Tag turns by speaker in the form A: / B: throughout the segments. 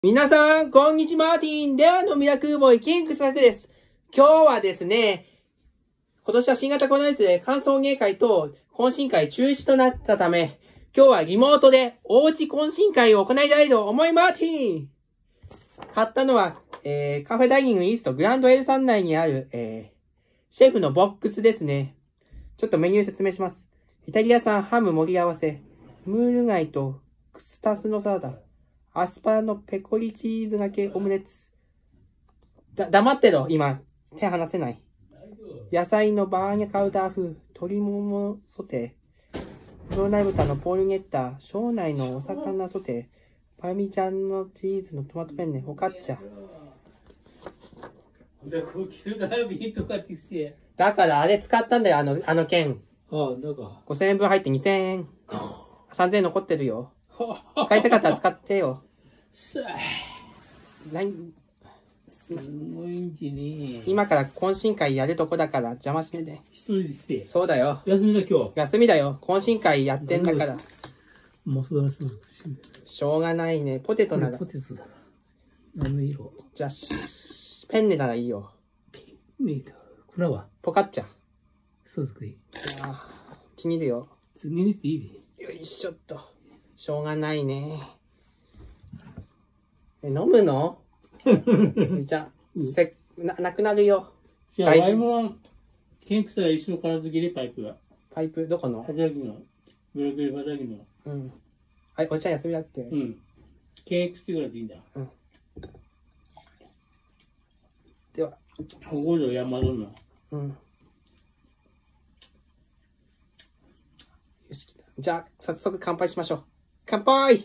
A: 皆さん、こんにちは、マーティン。ではのミラクルボーイ、キングサクです。今日はですね、今年は新型コロナウイルスで歓送迎会と懇親会中止となったため、今日はリモートでおうち懇親会を行いたいと思いマーティン。買ったのは、カフェダイニングイーストグランドエルサン内にある、シェフのボックスですね。ちょっとメニュー説明します。イタリア産ハム盛り合わせ、ムール貝とクスタスのサラダ。アスパラのペコリチーズがけオムレツ。黙ってろ、今。手離せない。野菜のバーニャカウダー風、鶏ももソテー。庄内豚のポールゲッター、庄内のお魚ソテー。パルミジャンのチーズのトマトペンネ、フォカッチャ。だからあれ使ったんだよ、あの券。5000円分入って2000円。3000円残ってるよ。使いたかったら使ってよ。す
B: ごいんじね。
A: 今から懇親会やるとこだから邪魔しねで。
B: 一人でして。
A: そうだよ。
B: 休みだ今日。
A: 休みだよ。懇親会やってんだから。
B: もうそうだそうだ。
A: しょうがないね。ポテトなら。
B: ポテトだ。何色？
A: じゃあ、ペンネならいいよ。
B: ペンネだ。これは
A: ポカッチャ。
B: そう作り。
A: 気に入るよ。
B: 次にっていい
A: で。よいしょっと。しょうがないね。飲むのじゃあ、なくなるよ。
B: じゃあ、ワイも、ケンクスは一緒からず切れパイプが。
A: パイプどこの？
B: 畑の。ブルブル畑の。
A: うん。はい、おじちゃん休みだって。
B: うん。ケンクスぐらいでいいんだ。
A: うん。では。
B: ここで山のな。
A: うん。よし、来た。じゃあ、早速乾杯しましょう。乾杯！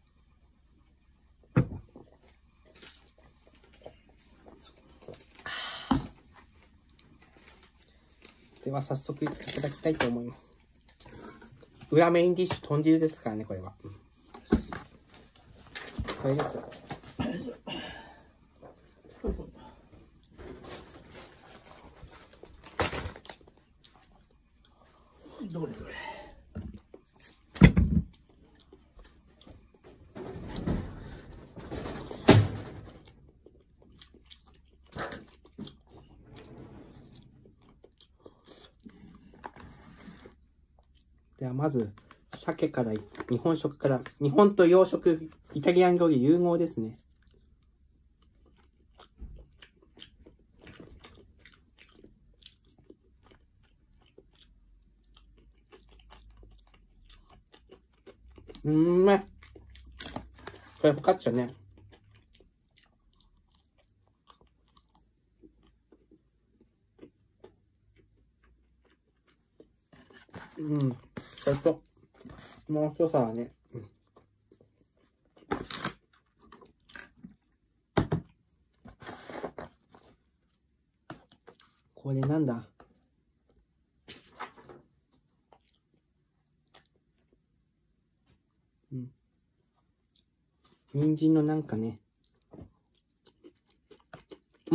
A: では早速いただきたいと思います。裏メインディッシュ豚汁ですからね、これは。これですよ。
B: どれどれ。
A: ではまず、鮭から、日本食から、日本と洋食、イタリアン料理融合ですね。うまい。これ、フォカッチャね。うん。それと、もう一皿ね。うん。これなんだ？うん。人参のなんかね。うん。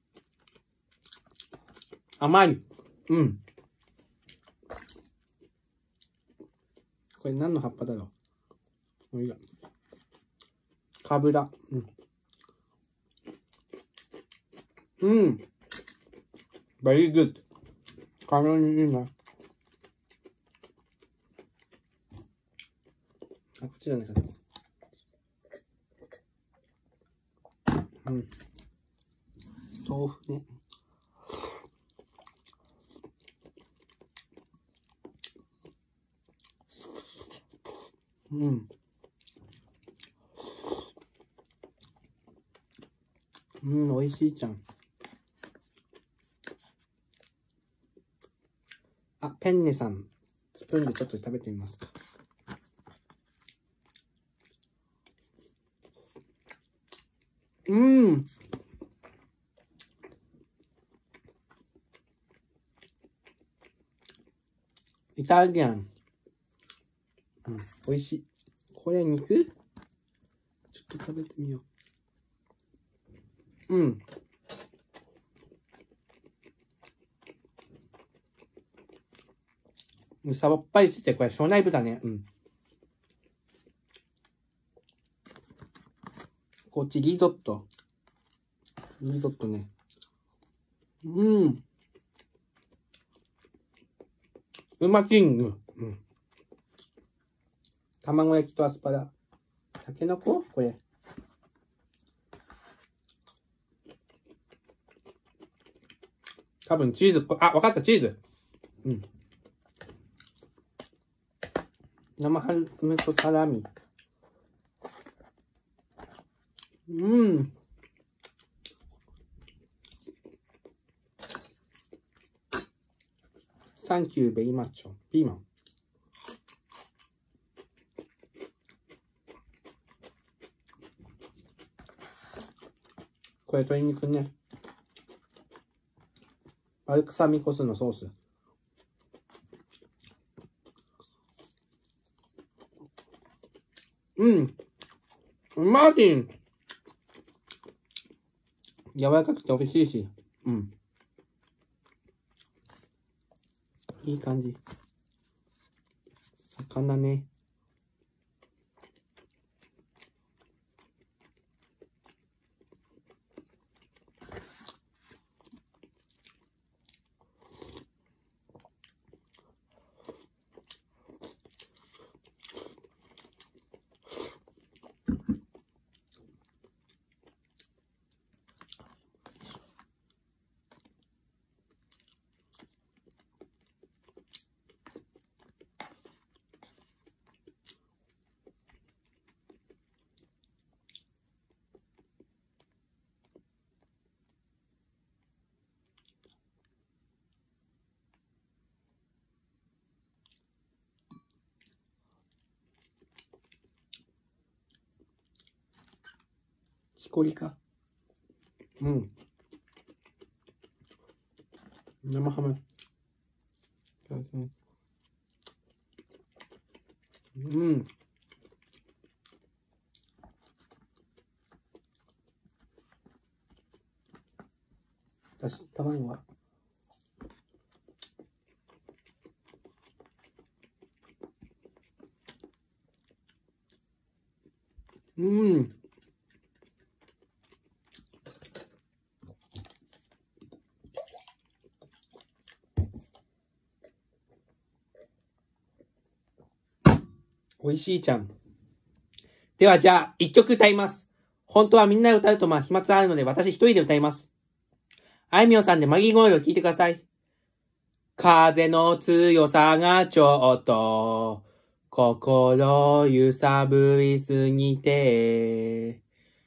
A: 甘い。うん。これ何の葉っぱだろう。もういいや。かぶら。うん。うん。very good。体にいいな。あ、こっちじゃないかな。うん。豆腐ね。うん。うん、美味しいじゃん。あ、ペンネさん。スプーンでちょっと食べてみますか。うん。イタリアン。うん、美味しい。これ肉？ちょっと食べてみよう。うん。さっぱりしてて、これ、庄内豚ね。うん。 こっちリゾット。リゾットね。うまキング。卵焼きとアスパラ。たけのここれ。多分チーズ。あ、わかった、チーズ。生ハムとサラミ。サンキューベリーマッチョ。ピーマン。これ鶏肉ね。バルサミコ酢のソース。マーティン。柔らかくて美味しいし。いい感じ。魚ね。しこりか。生ハム。私、卵は。おいしいじゃん。ではじゃあ、一曲歌います。本当はみんなで歌うと飛沫あるので私一人で歌います。あいみょんさんでマギーゴールド聴いてください。風の強さがちょっと心揺さぶりすぎて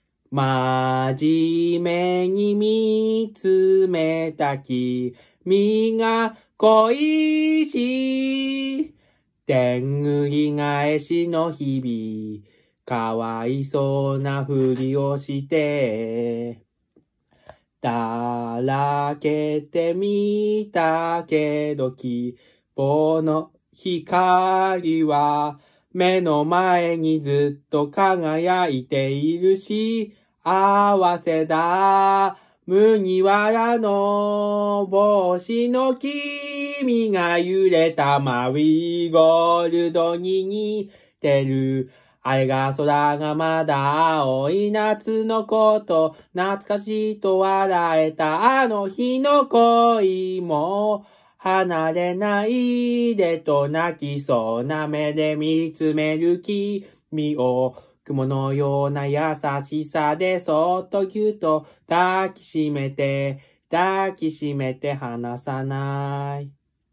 A: 真面目に見つめた君が恋しでんぐり返しの日々かわいそうなふりをしてだらけてみたけど希望の光は目の前にずっと輝いているし合せだ麦わらの帽子の君が揺れたマリーゴールドに似てるあれが空がまだ青い夏のこと懐かしいと笑えたあの日の恋も離れないでと泣きそうな目で見つめる君を雲のような優しさでそっとぎゅっと抱きしめて離さない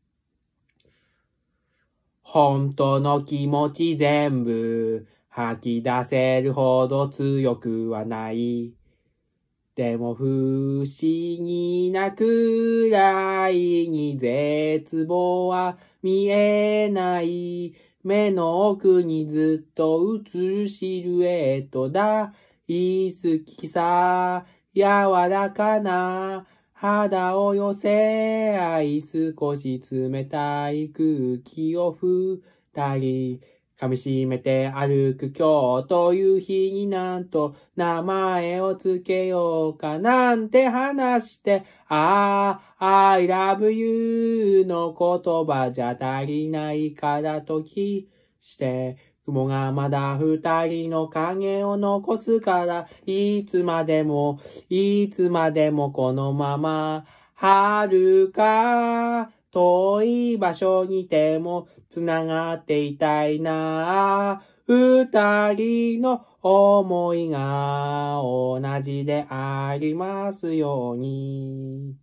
A: 本当の気持ち全部吐き出せるほど強くはないでも不思議なくらいに絶望は見えない目の奥にずっと映るシルエットだ大好きさ柔らかな肌を寄せ合い少し冷たい空気を二人噛みしめて歩く今日という日になんと名前をつけようかなんて話してI love you の言葉じゃ足りないからときして雲がまだ二人の影を残すから、いつまでもこのまま、遥か遠い場所にてもつながっていたいな。二人の思いが同じでありますように。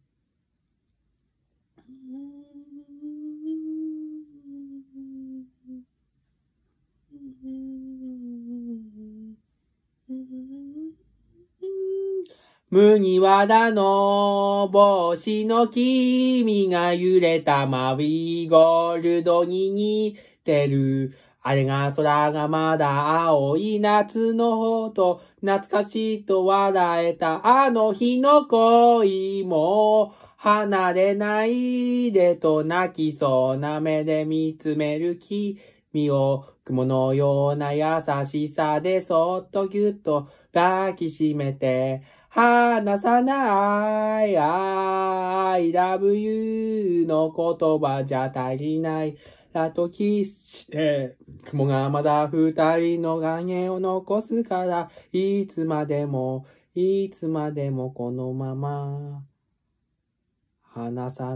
A: 麦わらの帽子の君が揺れたマリーゴールドに似てる。あれが空がまだ青い夏のほど懐かしいと笑えたあの日の恋も離れないでと泣きそうな目で見つめる君を雲のような優しさでそっとぎゅっと抱きしめて離さない I love you の言葉じゃ足りないだとキスして雲がまだ二人の影を残すからいつまでもこのまま離さ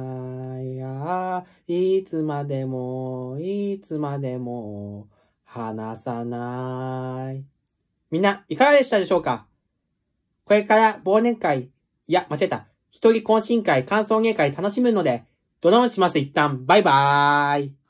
A: ないいつまでも離さないみんないかがでしたでしょうか。これから忘年会、間違えた。一人懇親会、歓送迎会楽しむので、ドローンします一旦。バイバーイ。